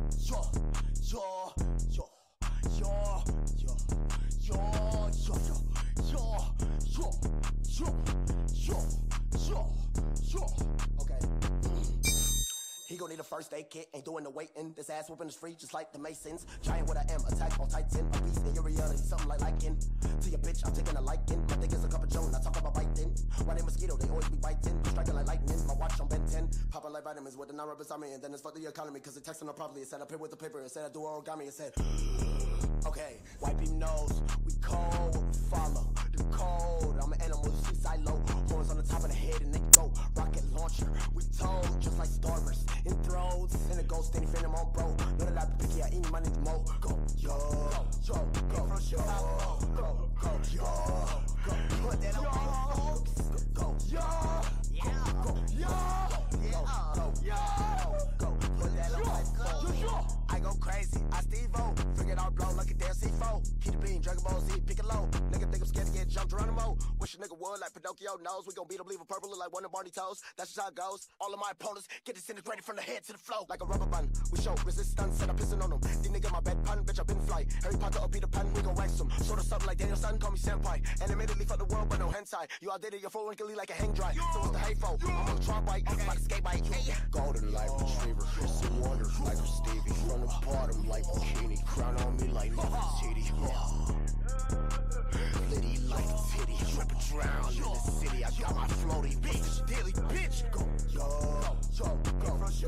Okay. He gon' need a first aid kit, ain't doing the waiting. This ass whooping is free, just like the Masons. Giant what I am, attack on Titan. A beast in your reality, something like liking. To your bitch, I'm taking a liking. My dick is a cup of Joan, I talk about biting. Why they mosquito, they always be biting. Striking like lightning, my watch on Ben 10. Popping like vitamins with the non beside me. And then it's fuck the economy, cause it texting her properly. It said I pay with the paper, it said I do origami. It said, okay, wipe him nose. We cold, what we follow. The code, I'm an animal, see silo. Horns on the top of the head and they go. Rocket launcher, we told, just like starburst. In throats, in a ghost, any phantom on bro. Know that I be picky, I eat money to mo. Go, yo, yo, go, from Chicago. Go, yo, go, put that on go, yo, go, yo, go, put that on go. I go crazy, I Steve-O. Figured out blow like a damn C4. Keep the bean, Dragon Ball Z, pick it low. Nigga think I'm scared to get jumped, Geronimo. Wish a nigga would like Pinocchio knows. We gon' beat him, leave him purple, look like one of Barney toes. That's just how it goes. All of my opponents get disintegrated from the head to the flow. Like a rubber band, we show resistance, said I'm pissing on them. These nigga my bed pan, bitch I been fly. Harry Potter or Peter Pan, we gon' wax them. Sort of something like Daniel Son, call me senpai. Animatedly for the world, but no hentai. You outdated your full wrinkly like a hang dry. So what's the hateful? I'm on a tron bike, I'm about to skate bike. Golden light retriever, kissing wonders like a Stevie. From the bottom like bikini, crown on me like Nefertiti. Litty like titty, rip it drown in the city. I got my floaty bitch, daily bitch. Go, yo, go, from